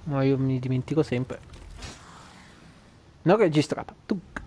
Ma io mi dimentico sempre. Non registrata. Tuc.